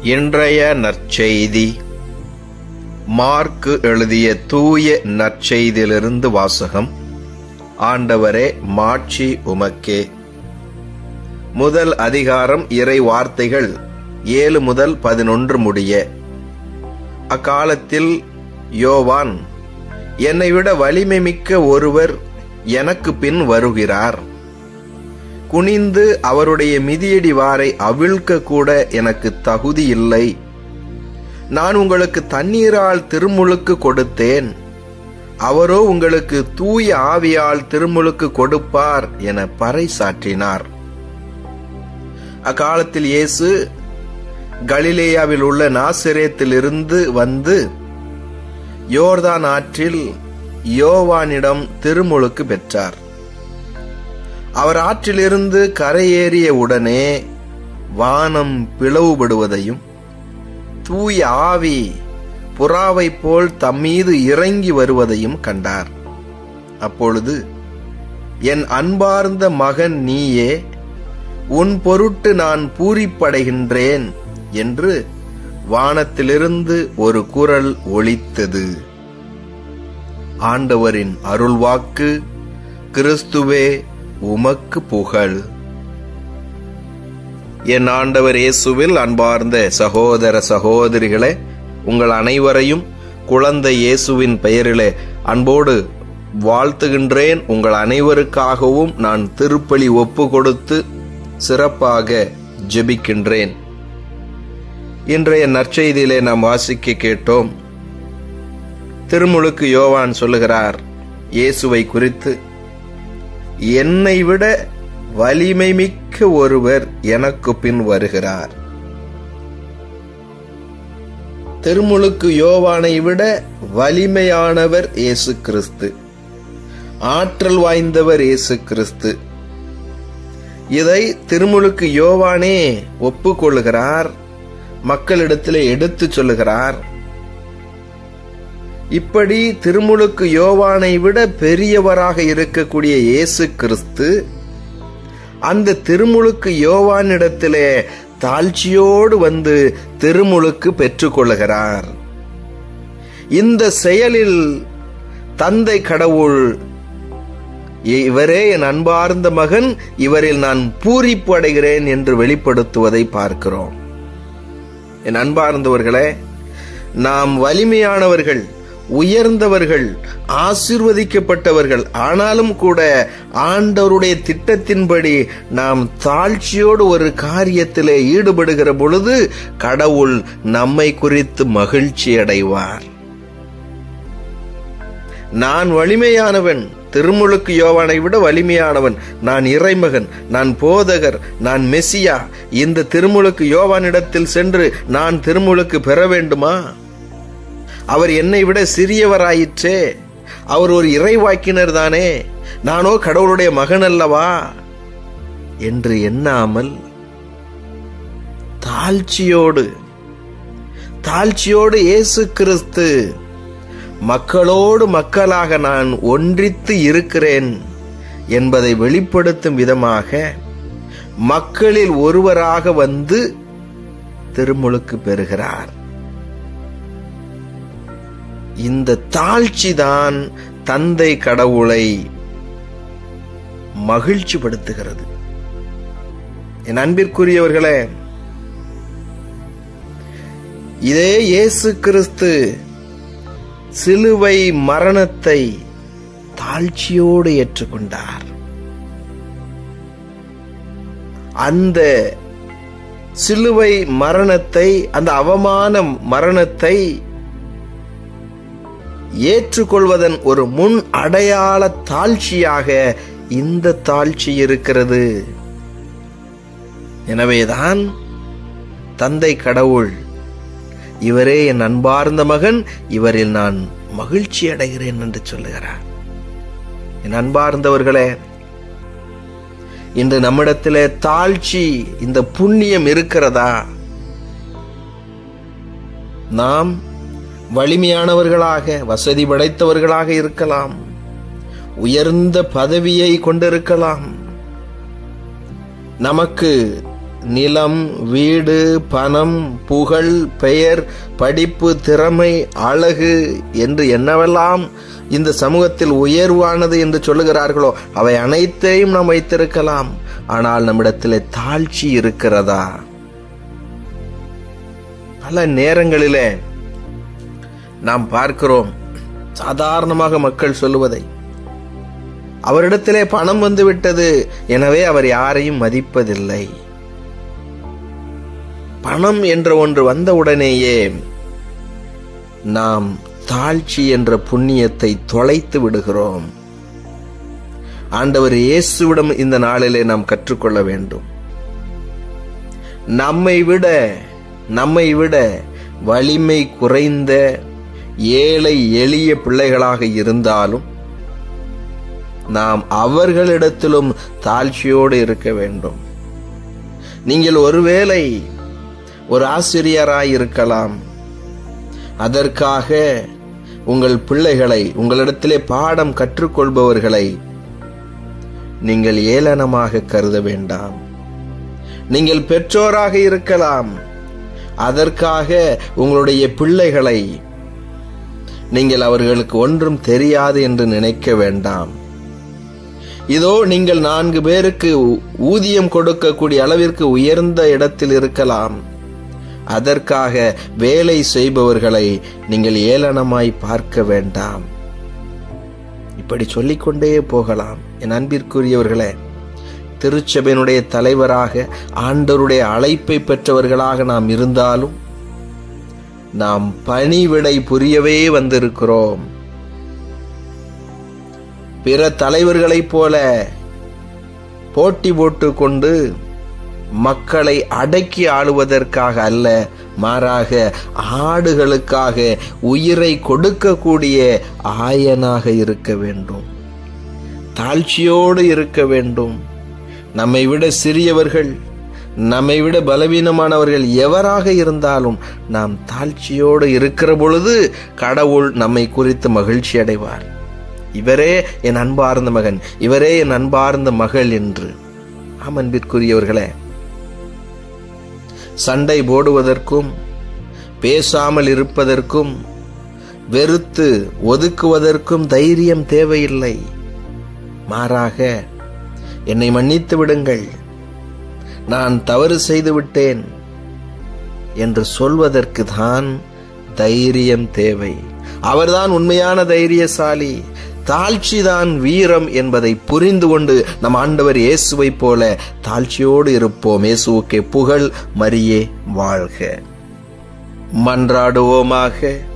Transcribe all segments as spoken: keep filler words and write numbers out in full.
இன்றைய நற்செய்தி மார்க்கு எழுதிய தூய நற்செய்தியிலிருந்து வாசகம். ஆண்டவரே, மாட்சி உமக்கே. முதல் அதிகாரம், இறை வார்த்தைகள் ஏழு முதல் பதினொன்று முடிய. அக்காலத்தில் யோவான், என்னை விட வலிமை மிக்க ஒருவர் எனக்கு பின் வருகிறார். குனிந்து அவருடைய மிதியடி வாரை அவிழ்க்க கூட எனக்கு தகுதி இல்லை. நான் உங்களுக்கு தண்ணீரால் திருமுழுக்கு கொடுத்தேன், அவரோ உங்களுக்கு தூய ஆவியால் திருமுழுக்கு கொடுப்பார் என பறைசாற்றினார். அக்காலத்தில் இயேசு கலிலேயாவில் உள்ள நாசரேத்திலிருந்து வந்து யோர்தான் ஆற்றில் யோவானிடம் திருமுழுக்கு பெற்றார். அவர் ஆற்றிலிருந்து கரையேறிய உடனே வானம் பிளவுபடுவதையும் தூய ஆவி புறாவை போல் தம்மீது இறங்கி வருவதையும் கண்டார். அப்பொழுது, என் அன்பார்ந்த மகன் நீயே, உன் பொருட்டு நான் பூரிப்படைகின்றேன் என்று வானத்திலிருந்து ஒரு குரல் ஒலித்தது. ஆண்டவரின் அருள்வாக்கு. கிறிஸ்துவே, உமக்கு புகழ். என் ஆண்டவர் இயேசுவில் அன்பார்ந்த சகோதர சகோதரிகளே, உங்கள் அனைவரையும் குழந்தை இயேசுவின் பெயரிலே அன்போடு வாழ்த்துகின்றேன். உங்கள் அனைவருக்காகவும் நான் திருப்பலி ஒப்பு கொடுத்து சிறப்பாக ஜெபிக்கின்றேன். இன்றைய நற்செய்தியிலே நாம் வாசிக்க கேட்டோம். திருமுழுக்கு யோவான் சொல்லுகிறார் இயேசுவை குறித்து, என்னை விட வலிமை மிக்க ஒருவர் எனக்கு பின் வருகிறார். திருமுழுக்கு யோவானை விட வலிமையானவர் இயேசு கிறிஸ்து, ஆற்றல் வாய்ந்தவர் இயேசு கிறிஸ்து. இதை திருமுழுக்கு யோவானே ஒப்புக்கொள்கிறார், மக்களிடத்திலே எடுத்து சொல்லுகிறார். இப்படி திருமுழுக்கு யோவானை விட பெரியவராக இருக்கக்கூடிய இயேசு கிறிஸ்து அந்த திருமுழுக்கு யோவானிடத்திலே தாழ்ச்சியோடு வந்து திருமுழுக்கு பெற்றுக்கொள்கிறார். இந்த செயலில் தந்தை கடவுள், இவரே என் அன்பார்ந்த மகன், இவரில் நான் பூரிப்பு அடைகிறேன் என்று வெளிப்படுத்துவதை பார்க்கிறோம். என் அன்பார்ந்தவர்களே, நாம் வலிமையானவர்கள், உயர்ந்தவர்கள், ஆசீர்வதிக்கப்பட்டவர்கள். ஆனாலும் கூட ஆண்டவருடைய திட்டத்தின்படி நாம் தாழ்ச்சியோடு ஒரு காரியத்திலே ஈடுபடுகிற பொழுது கடவுள் நம்மை குறித்து மகிழ்ச்சி அடைவார். நான் வலிமையானவன், திருமுழுக்கு யோவானை விட வலிமையானவன், நான் இறைமகன், நான் போதகர், நான் மெசியா. இந்த திருமுழுக்கு யோவானிடத்தில் சென்று நான் திருமுழுக்கு பெற வேண்டுமா? அவர் என்னை விட சிறியவராயிற்றே, அவர் ஒரு இறைவாக்கினர் தானே, நானோ கடவுளுடைய மகன் அல்லவா என்று எண்ணாமல் தாழ்ச்சியோடு தாழ்ச்சியோடு இயேசு கிறிஸ்து மக்களோடு மக்களாக நான் ஒன்றித்து இருக்கிறேன் என்பதை வெளிப்படுத்தும் விதமாக மக்களில் ஒருவராக வந்து திருமுழுக்கு பெறுகிறார். இந்த தாழ்ச்சிதான் தந்தை கடவுளை மகிழ்ச்சிப்படுத்துகிறது. என் அன்பிற்குரியவர்களே, இதே இயேசு கிறிஸ்து சிலுவை மரணத்தை தாழ்ச்சியோடு ஏற்றுக்கொண்டார். அந்த சிலுவை மரணத்தை, அந்த அவமான மரணத்தை ஏற்றுக்கொள்வதன் ஒரு முன் அடையாள தாழ்ச்சியாக இந்த தாழ்ச்சி இருக்கிறது. எனவேதான் தந்தை கடவுள், இவரே என் அன்பார்ந்த மகன், இவரில் நான் மகிழ்ச்சி அடைகிறேன் என்று சொல்லுகிறார். என் அன்பார்ந்தவர்களே, இன்று நம்மிடத்திலே தாழ்ச்சி, இந்த புண்ணியம் இருக்கிறதா? நாம் வலிமையானவர்களாக, வசதி படைத்தவர்களாக இருக்கலாம், உயர்ந்த பதவியை கொண்டிருக்கலாம், நமக்கு நிலம், வீடு, பணம், புகழ், பெயர், படிப்பு, திறமை, அழகு என்று என்னவெல்லாம் இந்த சமூகத்தில் உயர்வானது என்று சொல்லுகிறார்களோ அவை அனைத்தையும் நாம் வைத்திருக்கலாம். ஆனால் நம்மிடத்திலே தாழ்ச்சி இருக்கிறதா? பல நேரங்களிலே நாம் பார்க்கிறோம், சாதாரணமாக மக்கள் சொல்லுவதை, அவரிடத்திலே பணம் வந்து விட்டது, எனவே அவர் யாரையும் மதிப்பதில்லை. பணம் என்ற ஒன்று வந்தவுடனேயே நாம் தாழ்ச்சி என்ற புண்ணியத்தை தொலைத்து விடுகிறோம். ஆண்டவர் இயேசுவிடம் இந்த நாளிலே நாம் கற்றுக்கொள்ள வேண்டும். நம்மை விட நம்மை விட வலிமை குறைந்த ஏழை எளிய பிள்ளைகளாக இருந்தாலும் நாம் அவர்களிடத்திலும் தாழ்ச்சியோடு இருக்க வேண்டும். நீங்கள் ஒருவேளை ஒரு ஆசிரியராய் இருக்கலாம். அதற்காக உங்கள் பிள்ளைகளை, உங்களிடத்திலே பாடம் கற்றுக்கொள்பவர்களை நீங்கள் ஏளனமாக கருத வேண்டாம். நீங்கள் பெற்றோராக இருக்கலாம். அதற்காக உங்களுடைய பிள்ளைகளை நீங்கள் அவர்களுக்கு ஒன்றும் தெரியாது என்று நினைக்க வேண்டாம். இதோ நீங்கள் நான்கு பேருக்கு ஊதியம் கொடுக்கக்கூடிய அளவிற்கு உயர்ந்த இடத்தில் இருக்கலாம். அதற்காக வேலை செய்பவர்களை நீங்கள் ஏளனமாய் பார்க்க வேண்டாம். இப்படி சொல்லிக்கொண்டே போகலாம். என் அன்பிற்குரியவர்களே, திருச்சபையினுடைய தலைவராக ஆண்டவருடைய அழைப்பை பெற்றவர்களாக நாம் இருந்தாலும் நாம் பணிவிடை புரியவே வந்திருக்கிறோம். பிற தலைவர்களைப் போல போட்டி போட்டு கொண்டு மக்களை அடக்கி ஆளுவதற்காக அல்ல, மாறாக ஆடுகளுக்காக உயிரை கொடுக்கக்கூடிய ஆயனாக இருக்க வேண்டும். தாழ்ச்சியோடு இருக்க வேண்டும். நம்மை விட சிறியவர்கள், நம்மை விட பலவீனமானவர்கள் எவராக இருந்தாலும் நாம் தாழ்ச்சியோடு இருக்கிற பொழுது கடவுள் நம்மை குறித்து மகிழ்ச்சி அடைவார். இவரே என் அன்பார்ந்த மகன், இவரே என் அன்பார்ந்த மகள் என்று. ஆம் அன்பிற்குரியவர்களே, சண்டை போடுவதற்கும் பேசாமல் இருப்பதற்கும் வெறுத்து ஒதுக்குவதற்கும் தைரியம் தேவையில்லை. மாறாக என்னை மன்னித்து விடுங்கள், நான் தவறு செய்து விட்டேன் என்று சொல்வதற்கு தான் தைரியம் தேவை. அவர்தான் உண்மையான தைரியசாலி. தாழ்ச்சிதான் வீரம் என்பதை புரிந்து கொண்டு நம் ஆண்டவர் இயேசுவை போல தாழ்ச்சியோடு இருப்போம். இயேசுவுக்கே புகழ், மரியே வாழ்க. மன்றாடுவோமாக.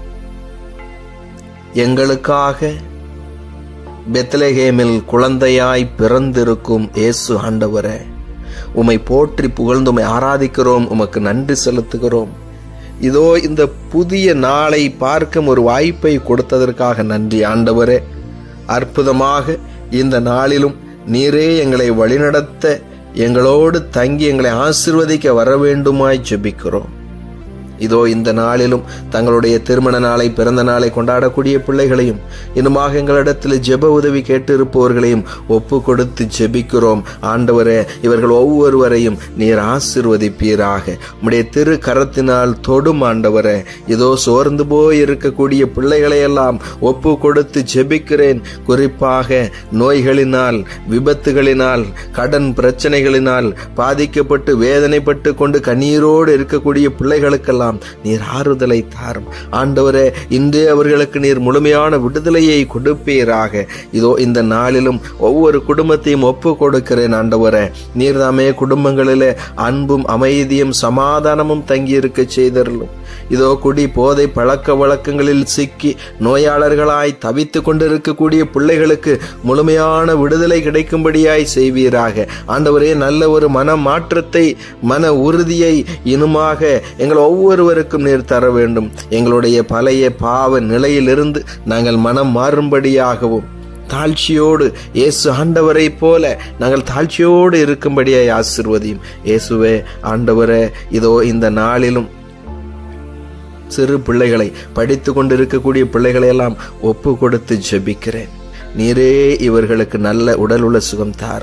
எங்களுக்காக பெத்லகேமில் குழந்தையாய் பிறந்திருக்கும் இயேசு ஆண்டவரே, உம்மை போற்றி புகழ்ந்து உம்மை ஆராதிக்கிறோம், உமக்கு நன்றி செலுத்துகிறோம். இதோ இந்த புதிய நாளை பார்க்கும் ஒரு வாய்ப்பை கொடுத்ததற்காக நன்றி ஆண்டவரே. அற்புதமாக இந்த நாளிலும் நீரே எங்களை வழிநடத்த, எங்களோடு தங்கி எங்களை ஆசீர்வதிக்க வர வேண்டுமாய் ஜெபிக்கிறோம். இதோ இந்த நாளிலும் தங்களுடைய திருமண நாளை, பிறந்த நாளை கொண்டாடக்கூடிய பிள்ளைகளையும், இன்னுமாக எங்களிடத்தில் ஜெப உதவி கேட்டு இருப்பவர்களையும் ஒப்பு கொடுத்து ஜெபிக்கிறோம். ஆண்டவரே, இவர்கள் ஒவ்வொருவரையும் நீர் ஆசீர்வதிப்பீராக. உம்முடைய திரு கரத்தினால் தொடும் ஆண்டவரே. இதோ சோர்ந்து போய் இருக்கக்கூடிய பிள்ளைகளையெல்லாம் ஒப்பு கொடுத்து ஜெபிக்கிறேன். குறிப்பாக நோய்களினால், விபத்துகளினால், கடன் பிரச்சனைகளினால் பாதிக்கப்பட்டு வேதனைப்பட்டு கொண்டு கண்ணீரோடு இருக்கக்கூடிய பிள்ளைகளுக்கெல்லாம் நீர் ஆறுதலை தாரும் ஆண்டவரே. இன்றே அவர்களுக்கு நீர் முழுமையான விடுதலையை கொடுப்பீராக. இதோ இந்த நாளிலும் ஒவ்வொரு குடும்பத்தையும் ஒப்பு கொடுக்கிறேன் ஆண்டவரே. நீர் தாமே குடும்பங்களிலே அன்பும் அமைதியும் சமாதானமும் தங்கி இருக்க செய்தருளும். இதோ குடி போதை பழக்க வழக்கங்களில் சிக்கி நோயாளர்களாய் தவித்து கொண்டிருக்கக்கூடிய பிள்ளைகளுக்கு முழுமையான விடுதலை கிடைக்கும்படியாய் செய்வீராக ஆண்டவரே. நல்ல ஒரு மன மாற்றத்தை, மன உறுதியை இனுமாக எங்கள் ஒவ்வொருவருக்கும் நீர் தர வேண்டும். எங்களுடைய பழைய பாவ நிலையிலிருந்து நாங்கள் மனம் மாறும்படியாகவும், தாழ்ச்சியோடு இயேசு ஆண்டவரை போல நாங்கள் தாழ்ச்சியோடு இருக்கும்படியாய் ஆசீர்வதியும். இயேசுவே ஆண்டவரே, இதோ இந்த நாளிலும் சிறு பிள்ளைகளை, படித்து கொண்டிருக்கக்கூடிய பிள்ளைகளை எல்லாம் ஒப்பு கொடுத்து ஜெபிக்கிறேன். நீரே இவர்களுக்கு நல்ல உடல் உள்ள சுகம் தாரும்.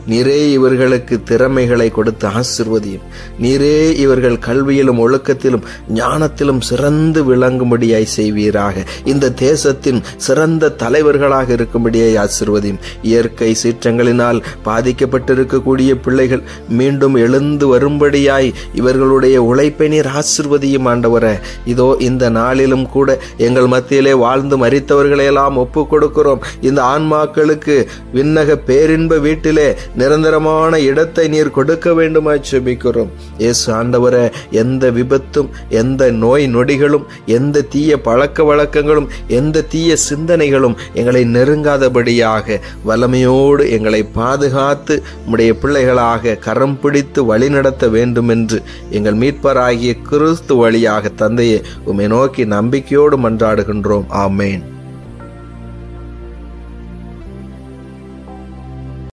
நீரே இவர்களுக்கு திறமைகளை கொடுத்து ஆசீர்வதியும். நீரே இவர்கள் கல்வியிலும் ஒழுக்கத்திலும் ஞானத்திலும் சிறந்து விளங்கும்படியாய் செய்வீராக. இந்த தேசத்தின் சிறந்த தலைவர்களாக இருக்கும்படியாய் ஆசீர்வதியும். இயற்கை சீற்றங்களினால் பாதிக்கப்பட்டிருக்கக்கூடிய பிள்ளைகள் மீண்டும் எழுந்து வரும்படியாய் இவர்களுடைய உழைப்பை நீர் ஆசீர்வதியும் ஆண்டவரே. இதோ இந்த நாளிலும் கூட எங்கள் மத்தியிலே வாழ்ந்து மரித்தவர்களையெல்லாம் ஒப்பு கொடுக்கிறோம். இந்த ஆன்மாக்களுக்கு விண்ணக பேரின்ப வீட்டிலே நிரந்தரமான இடத்தை நீர் கொடுக்க வேண்டுமாய் ஜெபிக்கிறோம். இயேசு ஆண்டவரே, எந்த விபத்தும் எந்த நோய் நொடிகளும் எந்த தீய பழக்க வழக்கங்களும் எந்த தீய சிந்தனைகளும் எங்களை நெருங்காதபடியாக வல்லமையோடு எங்களை பாதுகாத்து உம்முடைய பிள்ளைகளாக கரம் பிடித்து வழிநடத்த வேண்டும் என்று எங்கள் மீட்பராகிய கிறிஸ்து வழியாக தந்தையே உம்மை நோக்கி நம்பிக்கையோடு மன்றாடுகின்றோம். ஆமேன்.